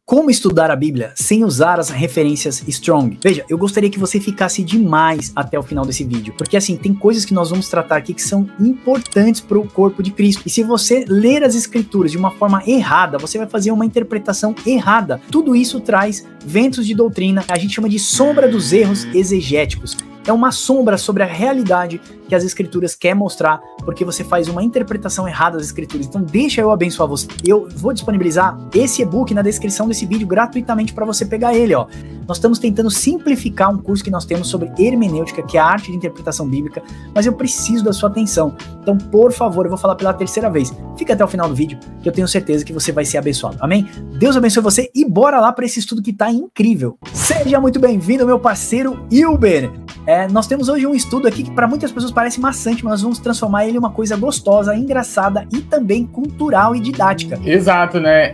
Como estudar a Bíblia sem usar as referências Strong? Veja, eu gostaria que você ficasse demais até o final desse vídeo, porque assim, tem coisas que nós vamos tratar aqui que são importantes para o corpo de Cristo. E se você ler as escrituras de uma forma errada, você vai fazer uma interpretação errada. Tudo isso traz ventos de doutrina, a gente chama de sombra dos erros exegéticos. É uma sombra sobre a realidade que as escrituras quer mostrar, porque você faz uma interpretação errada das escrituras. Então deixa eu abençoar você. Eu vou disponibilizar esse e-book na descrição desse vídeo gratuitamente para você pegar ele, ó. Nós estamos tentando simplificar um curso que nós temos sobre hermenêutica, que é a arte de interpretação bíblica, mas eu preciso da sua atenção. Então, por favor, eu vou falar pela terceira vez. Fica até o final do vídeo, que eu tenho certeza que você vai ser abençoado. Amém? Deus abençoe você e bora lá para esse estudo que tá incrível. Seja muito bem-vindo, meu parceiro Hilber. Nós temos hoje um estudo aqui que para muitas pessoas parece maçante, mas nós vamos transformar ele em uma coisa gostosa, engraçada e também cultural e didática. Exato, né?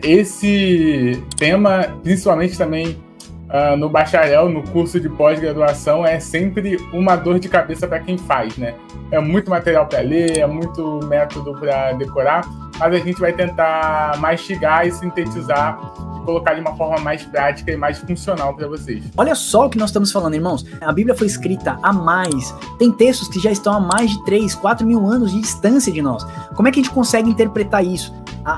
Esse tema, principalmente também no bacharel, no curso de pós-graduação, é sempre uma dor de cabeça para quem faz, né? É muito material para ler, é muito método para decorar, mas a gente vai tentar mastigar e sintetizar, colocar de uma forma mais prática e mais funcional para vocês. Olha só o que nós estamos falando, irmãos. A Bíblia foi escrita há mais. Tem textos que já estão há mais de 3, 4 mil anos de distância de nós. Como é que a gente consegue interpretar isso?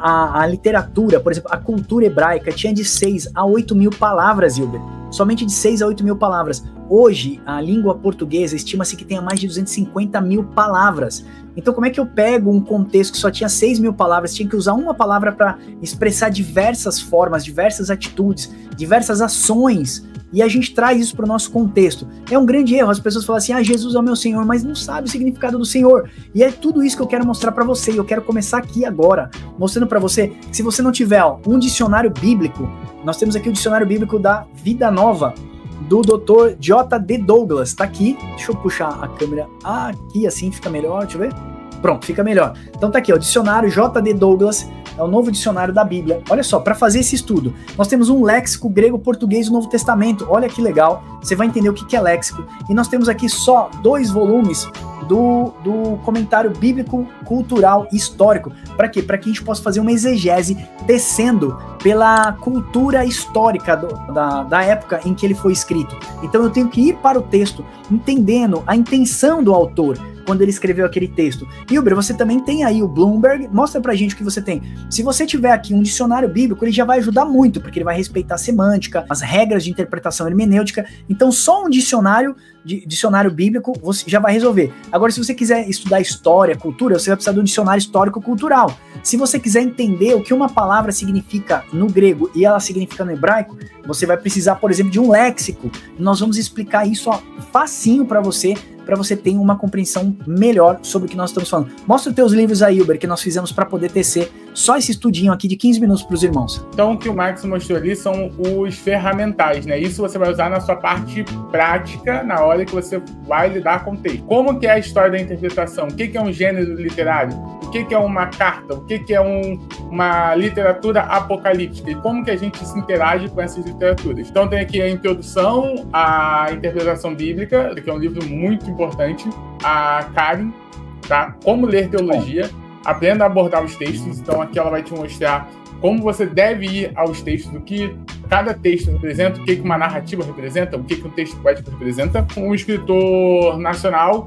A literatura, por exemplo, a cultura hebraica tinha de 6 a 8 mil palavras, Hilber. Somente de 6 a 8 mil palavras. Hoje, a língua portuguesa estima-se que tenha mais de 250 mil palavras. Então, como é que eu pego um contexto que só tinha 6 mil palavras, tinha que usar uma palavra para expressar diversas formas, diversas atitudes, diversas ações, e a gente traz isso para o nosso contexto? É um grande erro. As pessoas falam assim, Jesus é o meu Senhor, mas não sabe o significado do Senhor. E é tudo isso que eu quero mostrar para você, e eu quero começar aqui agora, mostrando para você que se você não tiver um dicionário bíblico, nós temos aqui o dicionário bíblico da Vida Nova, do Dr. J.D. Douglas, tá aqui, deixa eu puxar a câmera aqui, assim fica melhor, deixa eu ver, pronto, fica melhor. Então tá aqui, ó, o dicionário J.D. Douglas, é o novo dicionário da Bíblia. Olha só, para fazer esse estudo, nós temos um léxico grego-português do Novo Testamento, olha que legal, você vai entender o que é léxico, e nós temos aqui só 2 volumes do comentário bíblico, cultural e histórico. Para quê? Para que a gente possa fazer uma exegese descendo pela cultura histórica da época em que ele foi escrito. Então eu tenho que ir para o texto entendendo a intenção do autor quando ele escreveu aquele texto. Hilber, você também tem aí o Bloomberg, mostra pra gente o que você tem. Se você tiver aqui um dicionário bíblico, ele já vai ajudar muito, porque ele vai respeitar a semântica, as regras de interpretação hermenêutica, então só um dicionário bíblico você já vai resolver. Agora, se você quiser estudar história, cultura, você vai precisar de um dicionário histórico-cultural. Se você quiser entender o que uma palavra significa no grego e ela significa no hebraico, você vai precisar, por exemplo, de um léxico. Nós vamos explicar isso facinho para você ter uma compreensão melhor sobre o que nós estamos falando. Mostra os teus livros aí, Hilber, que nós fizemos para poder tecer só esse estudinho aqui de 15 minutos para os irmãos. Então, o que o Max mostrou ali são os ferramentais, né? Isso você vai usar na sua parte prática, na hora que você vai lidar com o texto. Como que é a história da interpretação? O que é um gênero literário? O que é uma carta? O que é uma literatura apocalíptica? E como que a gente se interage com essas literaturas? Então, tem aqui a introdução à interpretação bíblica, que é um livro muito importante, a Karen, tá? Como ler teologia, aprenda a abordar os textos. Então aqui ela vai te mostrar como você deve ir aos textos, o que cada texto representa, o que uma narrativa representa, o que um texto poético representa. Um escritor nacional,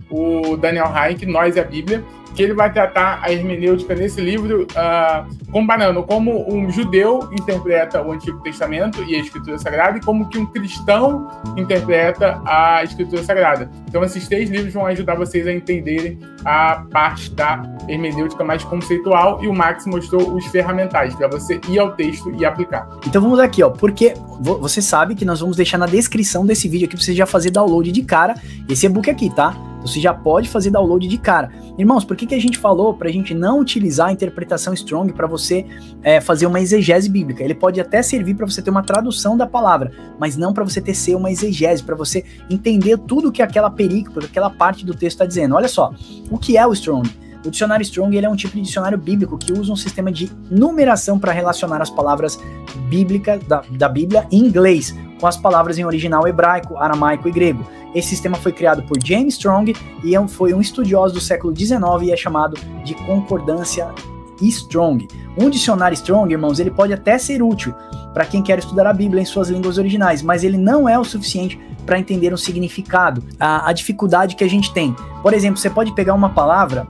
o Daniel Heinck, Nós e a Bíblia, que ele vai tratar a hermenêutica nesse livro, comparando como um judeu interpreta o Antigo Testamento e a Escritura Sagrada e como que um cristão interpreta a Escritura Sagrada. Então esses 3 livros vão ajudar vocês a entenderem a parte da hermenêutica mais conceitual, e o Max mostrou os ferramentais para você ir ao texto e aplicar. Então vamos aqui, ó, porque você sabe que nós vamos deixar na descrição desse vídeo aqui para você já fazer download de cara esse e-book aqui, tá? Você já pode fazer download de cara. Irmãos, por que a gente falou pra gente não utilizar a interpretação Strong para você fazer uma exegese bíblica? Ele pode até servir para você ter uma tradução da palavra, mas não para você tecer uma exegese, para você entender tudo que aquela perícope, aquela parte do texto está dizendo. Olha só, o que é o Strong? O dicionário Strong, ele é um tipo de dicionário bíblico que usa um sistema de numeração para relacionar as palavras bíblicas da Bíblia em inglês com as palavras em original hebraico, aramaico e grego. Esse sistema foi criado por James Strong e foi um estudioso do século XIX e é chamado de concordância Strong. Um dicionário Strong, irmãos, ele pode até ser útil para quem quer estudar a Bíblia em suas línguas originais, mas ele não é o suficiente para entender o significado, a dificuldade que a gente tem. Por exemplo, você pode pegar uma palavra,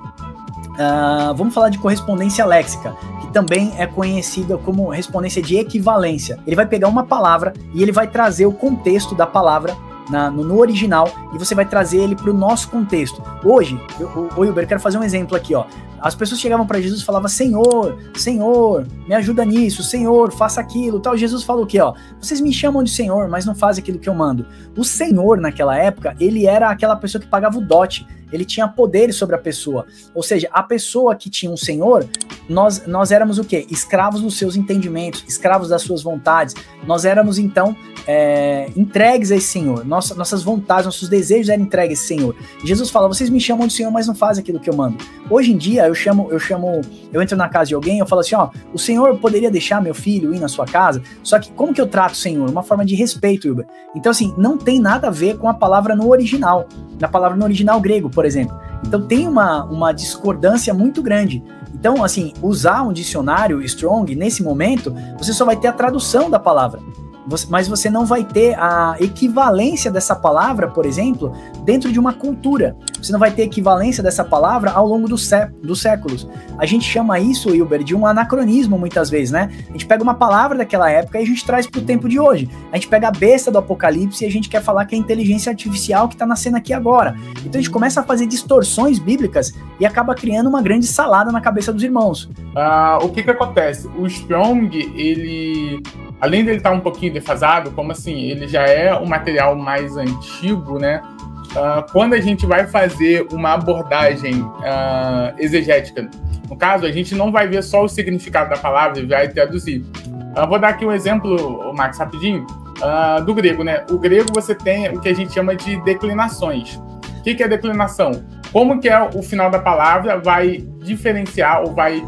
vamos falar de correspondência léxica, que também é conhecida como correspondência de equivalência. Ele vai pegar uma palavra e ele vai trazer o contexto da palavra no original, e você vai trazer ele para o nosso contexto. Hoje, Wilber, eu quero fazer um exemplo aqui, ó. As pessoas chegavam para Jesus e falavam: Senhor, Senhor, me ajuda nisso, Senhor, faça aquilo, tal. Jesus falou o quê, ó? Vocês me chamam de Senhor, mas não fazem aquilo que eu mando. O Senhor, naquela época, ele era aquela pessoa que pagava o dote. Ele tinha poderes sobre a pessoa. Ou seja, a pessoa que tinha um senhor, nós éramos o quê? Escravos dos seus entendimentos, escravos das suas vontades. Nós éramos, então, entregues a esse senhor. Nossas vontades, nossos desejos eram entregues a esse senhor. E Jesus fala: vocês me chamam de senhor, mas não fazem aquilo que eu mando. Hoje em dia, eu entro na casa de alguém, eu falo assim: ó, o senhor poderia deixar meu filho ir na sua casa? Só que como que eu trato o senhor? Uma forma de respeito, Wilber. Então, assim, não tem nada a ver com a palavra no original. Na palavra no original grego, por exemplo. Então tem uma discordância muito grande. Então, assim, usar um dicionário Strong, nesse momento, você só vai ter a tradução da palavra. Mas você não vai ter a equivalência dessa palavra, por exemplo, dentro de uma cultura. Você não vai ter equivalência dessa palavra ao longo dos séculos. A gente chama isso, Wilber, de um anacronismo muitas vezes, né? A gente pega uma palavra daquela época e a gente traz para o tempo de hoje. A gente pega a besta do Apocalipse e a gente quer falar que é a inteligência artificial que está nascendo aqui agora. Então a gente começa a fazer distorções bíblicas e acaba criando uma grande salada na cabeça dos irmãos. O que acontece? O Strong, ele... além dele estar um pouquinho defasado, como assim, ele já é um material mais antigo, né? Quando a gente vai fazer uma abordagem exegética, no caso, a gente não vai ver só o significado da palavra e vai traduzir. Vou dar aqui um exemplo, Max, rapidinho, do grego, né? O grego você tem o que a gente chama de declinações. O que é declinação? Como que o final da palavra vai diferenciar ou vai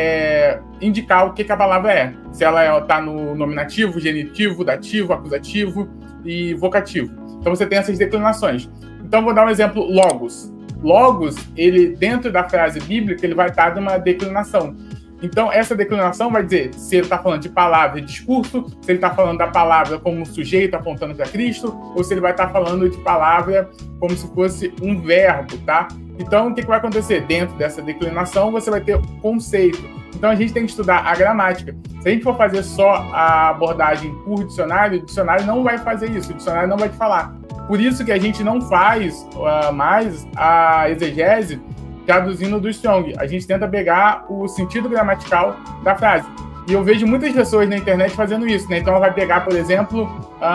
indicar o que a palavra é. Se ela está no nominativo, genitivo, dativo, acusativo e vocativo. Então você tem essas declinações. Então vou dar um exemplo, logos. Logos, ele dentro da frase bíblica, ele vai estar numa declinação. Então essa declinação vai dizer se ele está falando de palavra e discurso, se ele está falando da palavra como sujeito apontando para Cristo, ou se ele vai estar falando de palavra como se fosse um verbo, tá? Então, o que vai acontecer? Dentro dessa declinação, você vai ter conceito. Então, a gente tem que estudar a gramática. Se a gente for fazer só a abordagem por dicionário, o dicionário não vai fazer isso. O dicionário não vai te falar. Por isso que a gente não faz mais a exegese traduzindo do Strong. A gente tenta pegar o sentido gramatical da frase. E eu vejo muitas pessoas na internet fazendo isso, né? Então ela vai pegar, por exemplo,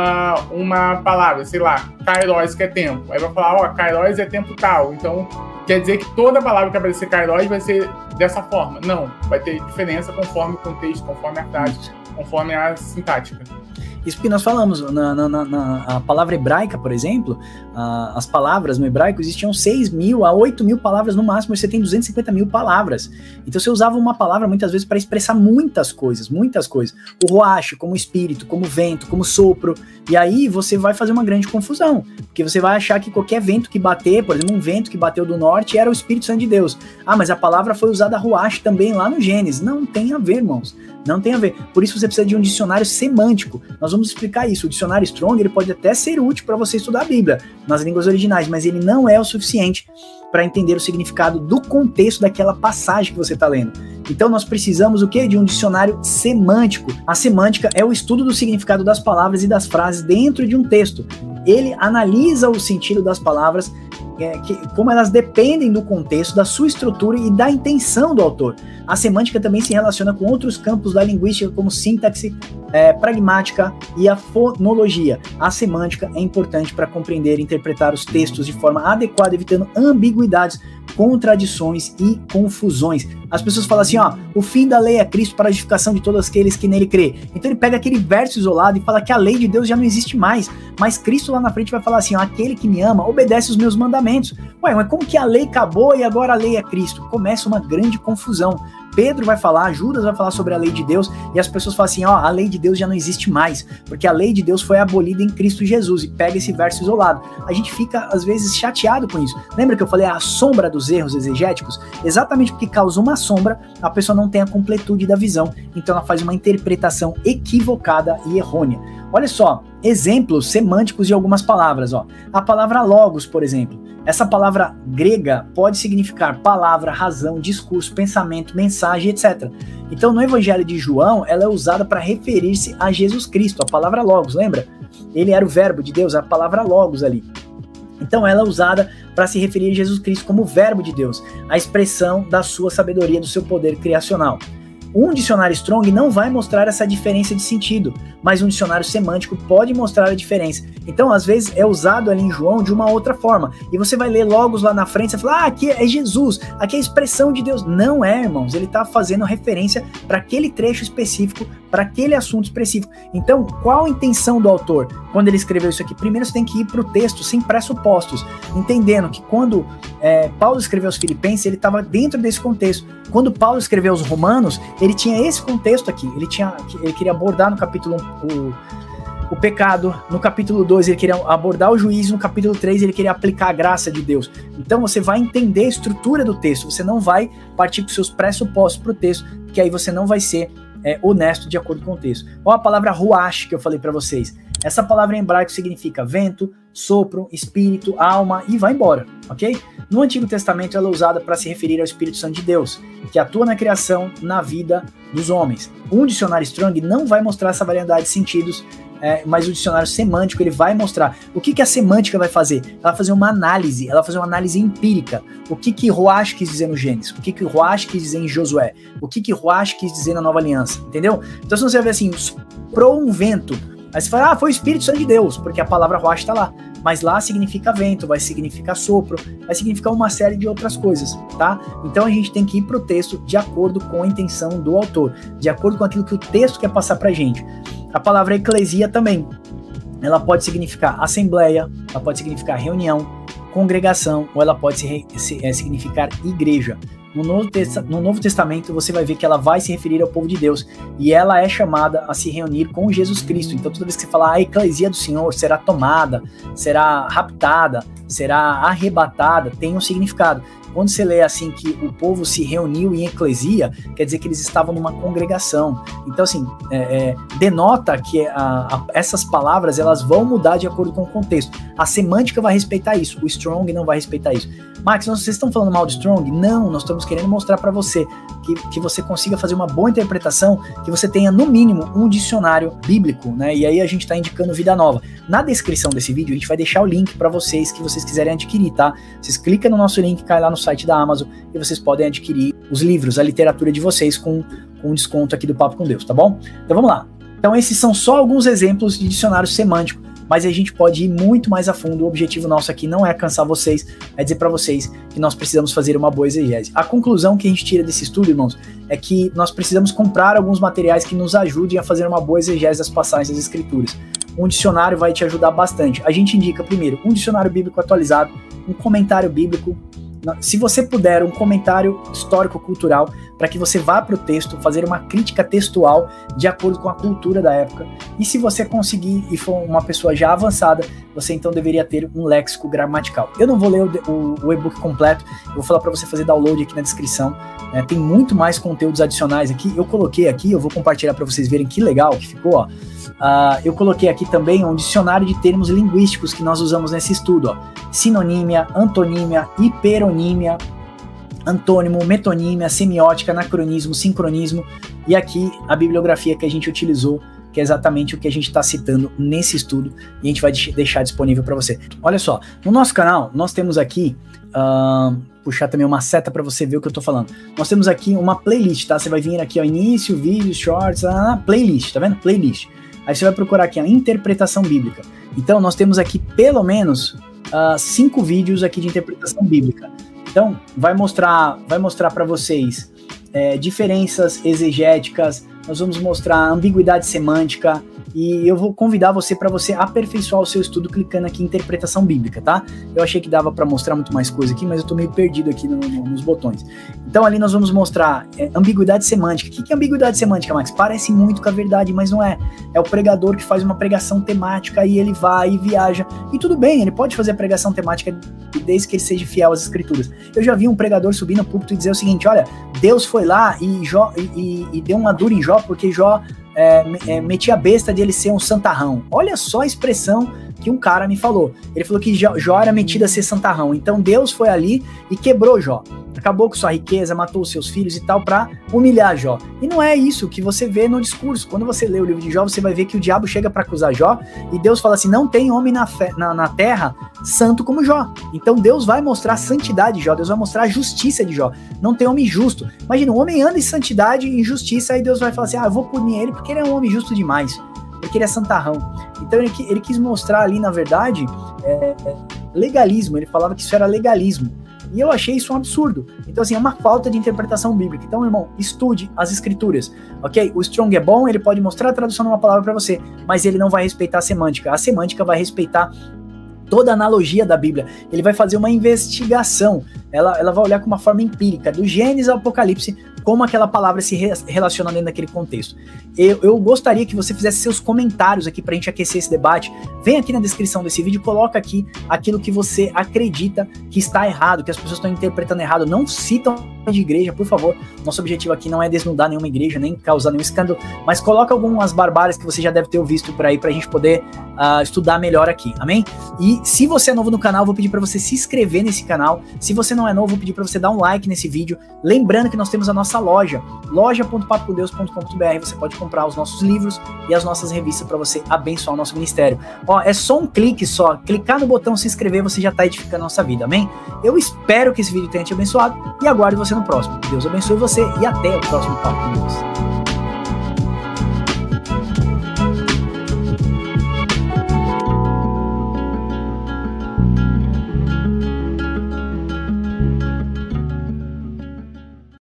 uma palavra, sei lá, kairos, que é tempo. Aí vai falar, ó, kairos é tempo tal. Então quer dizer que toda palavra que aparecer kairos vai ser dessa forma. Não, vai ter diferença conforme o contexto, conforme a frase, conforme a sintática. Isso porque nós falamos, a palavra hebraica, por exemplo, as palavras no hebraico existiam 6.000 a 8.000 palavras no máximo, e você tem 250.000 palavras. Então você usava uma palavra muitas vezes para expressar muitas coisas, muitas coisas. O roache, como espírito, como vento, como sopro, e aí você vai fazer uma grande confusão, porque você vai achar que qualquer vento que bater, por exemplo, um vento que bateu do norte era o Espírito Santo de Deus. Ah, mas a palavra foi usada roache também lá no Gênesis. Não tem a ver, irmãos. Não tem a ver. Por isso você precisa de um dicionário semântico. Nós vamos explicar isso. O dicionário Strong, ele pode até ser útil para você estudar a Bíblia nas línguas originais, mas ele não é o suficiente para entender o significado do contexto daquela passagem que você está lendo. Então nós precisamos o quê? De um dicionário semântico. A semântica é o estudo do significado das palavras e das frases dentro de um texto. Ele analisa o sentido das palavras, como elas dependem do contexto, da sua estrutura e da intenção do autor. A semântica também se relaciona com outros campos da linguística, como sintaxe, pragmática e a fonologia. A semântica é importante para compreender e interpretar os textos de forma adequada, evitando ambiguidades, contradições e confusões. As pessoas falam assim, ó, o fim da lei é Cristo para a justificação de todos aqueles que nele crê. Então ele pega aquele verso isolado e fala que a lei de Deus já não existe mais, mas Cristo lá na frente vai falar assim, ó, aquele que me ama obedece os meus mandamentos. Ué, mas como que a lei acabou e agora a lei é Cristo? Começa uma grande confusão, Pedro vai falar, Judas vai falar sobre a lei de Deus, e as pessoas falam assim, ó, a lei de Deus já não existe mais, porque a lei de Deus foi abolida em Cristo Jesus, e pega esse verso isolado. A gente fica, às vezes, chateado com isso. Lembra que eu falei a sombra dos erros exegéticos? Exatamente porque causa uma sombra, a pessoa não tem a completude da visão, então ela faz uma interpretação equivocada e errônea. Olha só, exemplos semânticos de algumas palavras, ó. A palavra logos, por exemplo. Essa palavra grega pode significar palavra, razão, discurso, pensamento, mensagem, etc. Então, no Evangelho de João, ela é usada para referir-se a Jesus Cristo, a palavra logos, lembra? Ele era o verbo de Deus, a palavra logos ali. Então, ela é usada para se referir a Jesus Cristo como verbo de Deus, a expressão da sua sabedoria, do seu poder criacional. Um dicionário Strong não vai mostrar essa diferença de sentido, mas um dicionário semântico pode mostrar a diferença. Então, às vezes, é usado ali em João de uma outra forma. E você vai ler logos lá na frente e fala, aqui é Jesus, aqui é a expressão de Deus. Não é, irmãos, ele está fazendo referência para aquele trecho específico, para aquele assunto específico. Então, qual a intenção do autor quando ele escreveu isso aqui? Primeiro, você tem que ir para o texto sem pressupostos, entendendo que quando Paulo escreveu aos Filipenses, ele estava dentro desse contexto. Quando Paulo escreveu aos Romanos, ele tinha esse contexto aqui. Ele queria abordar no capítulo 1 o pecado, no capítulo 2 ele queria abordar o juízo, no capítulo 3 ele queria aplicar a graça de Deus. Então você vai entender a estrutura do texto, você não vai partir com seus pressupostos para o texto, porque aí você não vai ser honesto de acordo com o texto. Olha a palavra ruach que eu falei para vocês. Essa palavra em hebraico significa vento, sopro, espírito, alma e vai embora, ok? No Antigo Testamento ela é usada para se referir ao Espírito Santo de Deus, que atua na criação, na vida dos homens. Um dicionário Strong não vai mostrar essa variedade de sentidos, mas o dicionário semântico ele vai mostrar. O que a semântica vai fazer? Ela vai fazer uma análise, empírica. O que Ruach quis dizer no Gênesis? O que Ruach quis dizer em Josué? O que Ruach quis dizer na Nova Aliança? Entendeu? Então se você vai ver assim, soprou um vento, aí você fala, foi o Espírito Santo de Deus, porque a palavra Ruach está lá. Mas lá significa vento, vai significar sopro, vai significar uma série de outras coisas, tá? Então a gente tem que ir pro texto de acordo com a intenção do autor, de acordo com aquilo que o texto quer passar pra gente. A palavra eclesia também, ela pode significar assembleia, ela pode significar reunião, congregação, ou ela pode significar igreja. No Novo Testamento você vai ver que ela vai se referir ao povo de Deus e ela é chamada a se reunir com Jesus Cristo. Então toda vez que você falar a eclesia do Senhor será tomada, será raptada, será arrebatada, tem um significado. Quando você lê assim que o povo se reuniu em eclesia, quer dizer que eles estavam numa congregação. Então assim, denota que essas palavras elas vão mudar de acordo com o contexto. A semântica vai respeitar isso, o Strong não vai respeitar isso. Max, vocês estão falando mal do Strong? Não, nós estamos querendo mostrar para você que você consiga fazer uma boa interpretação, que você tenha no mínimo um dicionário bíblico, né? E aí a gente está indicando Vida Nova. Na descrição desse vídeo a gente vai deixar o link para vocês que vocês quiserem adquirir, tá? Vocês clicam no nosso link, cai lá no site da Amazon e vocês podem adquirir os livros, a literatura de vocês com um desconto aqui do Papo com Deus, tá bom? Então vamos lá. Então esses são só alguns exemplos de dicionário semântico, mas a gente pode ir muito mais a fundo. O objetivo nosso aqui não é cansar vocês, é dizer para vocês que nós precisamos fazer uma boa exegese. A conclusão que a gente tira desse estudo, irmãos, é que nós precisamos comprar alguns materiais que nos ajudem a fazer uma boa exegese das passagens das Escrituras. Um dicionário vai te ajudar bastante. A gente indica primeiro um dicionário bíblico atualizado, um comentário bíblico, se você puder, um comentário histórico-cultural, para que você vá para o texto, fazer uma crítica textual de acordo com a cultura da época. E se você conseguir e for uma pessoa já avançada, você então deveria ter um léxico gramatical. Eu não vou ler o e-book completo, eu vou falar para você fazer download aqui na descrição. Tem muito mais conteúdos adicionais aqui. Eu coloquei aqui, eu vou compartilhar para vocês verem que legal que ficou, ó. Eu coloquei aqui também um dicionário de termos linguísticos que nós usamos nesse estudo, ó. Sinonímia, antonímia, hiperonímia, antônimo, metonímia, semiótica, anacronismo, sincronismo, e aqui a bibliografia que a gente utilizou, que é exatamente o que a gente está citando nesse estudo, e a gente vai deixar disponível para você. Olha só, no nosso canal nós temos aqui, puxar também uma seta para você ver o que eu estou falando. Nós temos aqui uma playlist, tá? Você vai vir aqui, ó, início, vídeos, shorts, playlist, tá vendo? Playlist. Aí você vai procurar aqui a interpretação bíblica. Então nós temos aqui pelo menos 5 vídeos aqui de interpretação bíblica. Então vai mostrar para vocês diferenças exegéticas, nós vamos mostrar ambiguidade semântica, e eu vou convidar você para você aperfeiçoar o seu estudo clicando aqui em interpretação bíblica, tá? Eu achei que dava para mostrar muito mais coisa aqui, mas eu tô meio perdido aqui nos botões. Então ali nós vamos mostrar ambiguidade semântica. O que é ambiguidade semântica, Max? Parece muito com a verdade, mas não é. É o pregador que faz uma pregação temática e ele vai e viaja. E tudo bem, ele pode fazer a pregação temática desde que ele seja fiel às escrituras. Eu já vi um pregador subir no púlpito e dizer o seguinte: olha, Deus foi lá e deu uma dura em Jó, porque Jó metia a besta de ele ser um santarrão. Olha só a expressão que um cara me falou. Ele falou que Jó era metido a ser santarrão. Então Deus foi ali e quebrou Jó. Acabou com sua riqueza, matou os seus filhos e tal pra humilhar Jó. E não é isso que você vê no discurso. Quando você lê o livro de Jó, você vai ver que o diabo chega pra acusar Jó e Deus fala assim: não tem homem na terra santo como Jó. Então Deus vai mostrar a santidade de Jó, Deus vai mostrar a justiça de Jó. Não tem homem justo. Imagina, um homem anda em santidade e em justiça, aí Deus vai falar assim: eu vou punir ele porque ele é um homem justo demais, porque ele é santarrão. Então ele quis mostrar ali, na verdade, legalismo. Ele falava que isso era legalismo. E eu achei isso um absurdo. Então, assim, é uma falta de interpretação bíblica. Então, irmão, estude as escrituras, ok? O Strong é bom, ele pode mostrar a tradução de uma palavra para você, mas ele não vai respeitar a semântica. A semântica vai respeitar toda a analogia da Bíblia. Ele vai fazer uma investigação. Ela vai olhar com uma forma empírica, do Gênesis ao Apocalipse, como aquela palavra se relaciona dentro daquele contexto. Eu gostaria que você fizesse seus comentários aqui pra gente aquecer esse debate. Vem aqui na descrição desse vídeo e coloca aqui aquilo que você acredita que está errado, que as pessoas estão interpretando errado. Não citam de igreja, por favor. Nosso objetivo aqui não é desnudar nenhuma igreja, nem causar nenhum escândalo, mas coloca algumas barbáries que você já deve ter visto por aí pra gente poder estudar melhor aqui, amém? E se você é novo no canal, vou pedir pra você se inscrever nesse canal. Se você não é novo, vou pedir pra você dar um like nesse vídeo. Lembrando que nós temos a nossa loja, loja.papodeus.com.br. Você pode comprar os nossos livros e as nossas revistas para você abençoar o nosso ministério. Ó, é só um clique só, clicar no botão se inscrever, você já está edificando a nossa vida, amém? Eu espero que esse vídeo tenha te abençoado e aguardo você no próximo. Deus abençoe você e até o próximo Papo com Deus.